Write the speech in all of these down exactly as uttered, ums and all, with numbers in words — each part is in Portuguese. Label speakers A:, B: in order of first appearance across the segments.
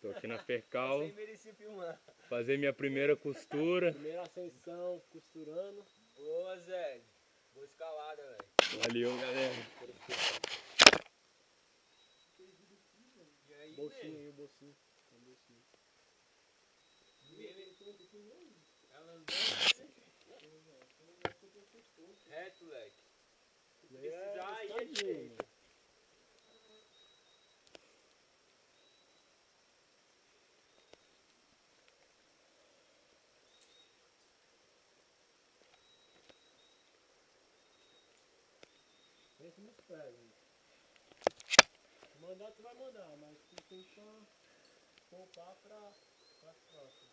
A: Tô aqui na Percal.
B: Você merecia filmar.
A: Fazer minha primeira costura.
C: Primeira ascensão, costurando.
B: Boa, Zé. Boa escalada, velho.
A: Valeu, galera.
B: E aí,
C: Bolsinho aí, o bolsinho. Tem um bolsinho.
B: ela andando reto, moleque. Se precisar, aí é direito.
C: Pensa nos pés, gente. Mandar, tu vai mandar, mas tu tem que só poupar pra, pra próxima.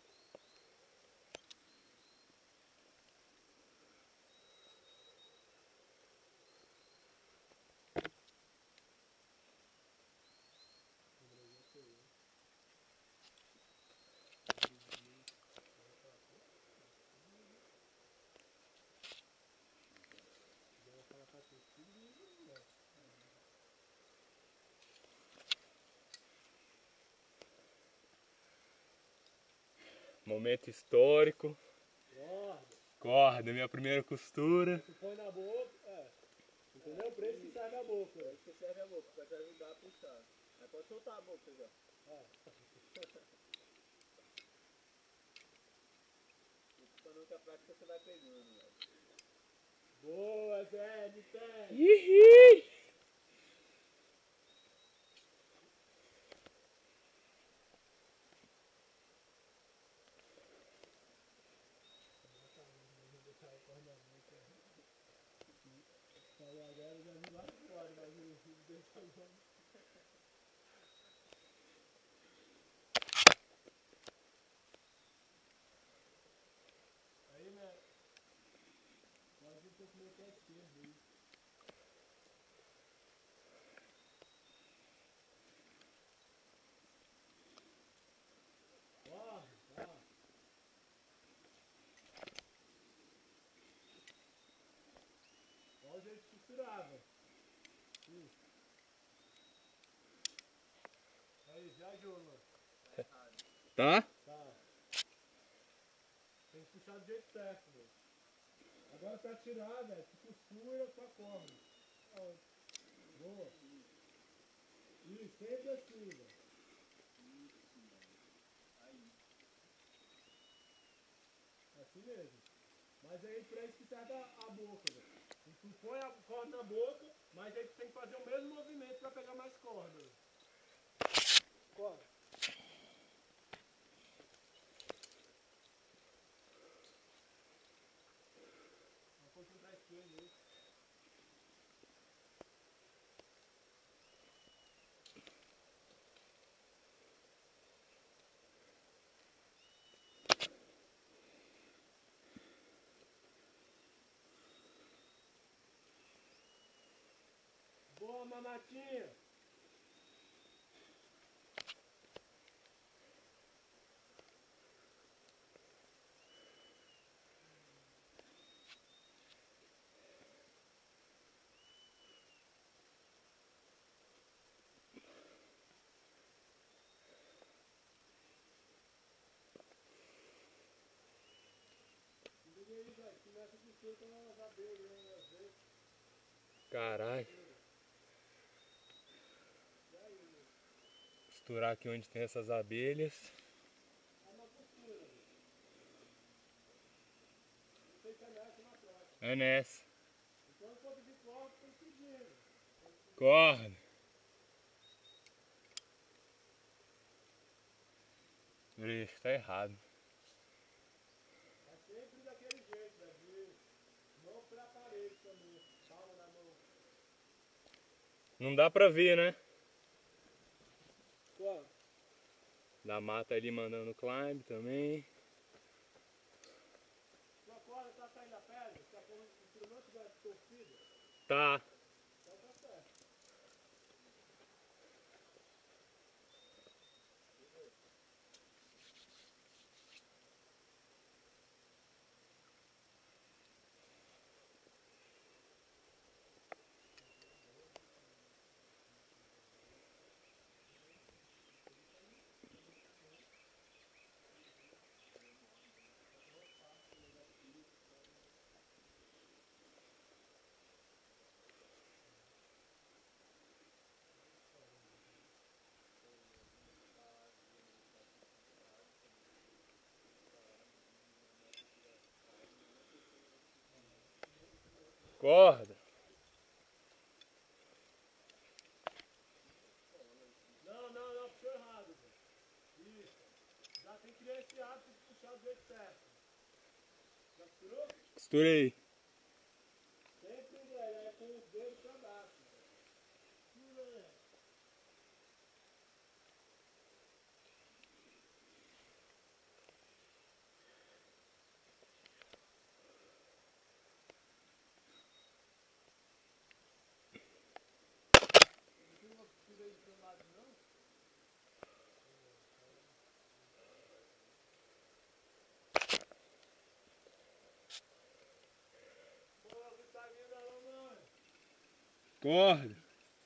A: Momento histórico.
C: Corda.
A: Corda, minha primeira costura.
C: Tu põe na boca, é. Entendeu? Por isso que serve a boca.
B: Por isso que serve a boca, pra te ajudar a puxar. Aí pode soltar a boca já.
C: É.
B: Pra nunca prática você vai pegando, velho.
C: Boa, Zé, de pé.
A: Ihi!
C: Agora já vi lá fora, mas não deixa não. Aí, né? Pode ir um pouco meio que à esquerda aí. Ó, ó. Olha o jeito de costurar, velho. Isso. Aí, viajou, mano.
A: Tá?
C: Tá. Tem que puxar do jeito certo, velho. Agora pra tirar, velho, tu costura com a corda. Ó. Boa. Isso, sempre assim, velho. Assim mesmo. Mas aí pra isso que serve a, a boca, velho. Tu põe a corda na boca, mas aí tu tem que fazer o mesmo movimento pra pegar mais corda, velho. Corda. Um pouquinho pra esquerda aí. Boa, mamatinha!
A: Caralho. Costurar aqui onde tem essas abelhas. É nessa. Corda. Ixi, tá errado.
C: É sempre daquele jeito, velho. Mão pra parede também. Palma na mão.
A: Não dá pra ver, né?
C: Qual?
A: Da mata ali mandando climb também.
C: Sua corda tá saindo da pedra? Se a corda não estiver torcida,
A: Tá.
C: então tá certo.
A: Corda.
C: Não, não, não, puxou errado. Velho. Isso. Já tem que criar esse hábito de puxar do jeito certo. Já costurou?
A: Costurei.
C: Sempre, velho, é com os dedos pra baixo. Velho.
A: Corda.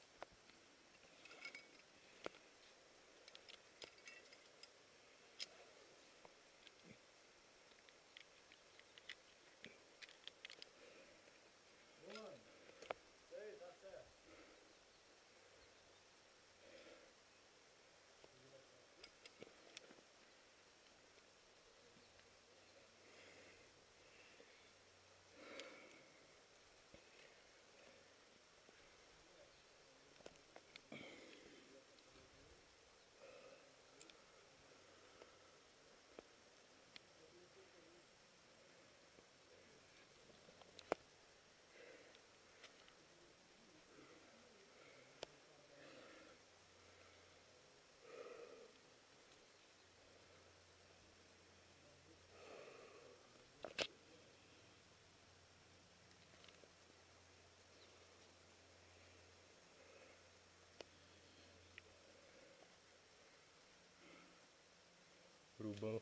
A: Urubão.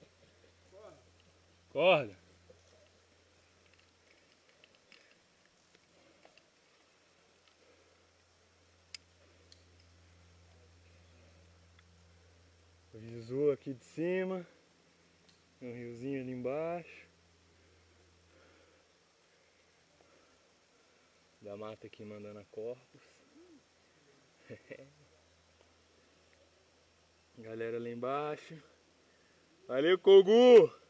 A: Corda. O risu aqui de cima. Um riozinho ali embaixo. Da mata aqui mandando a corpos. Galera lá embaixo. Valeu, Kogu!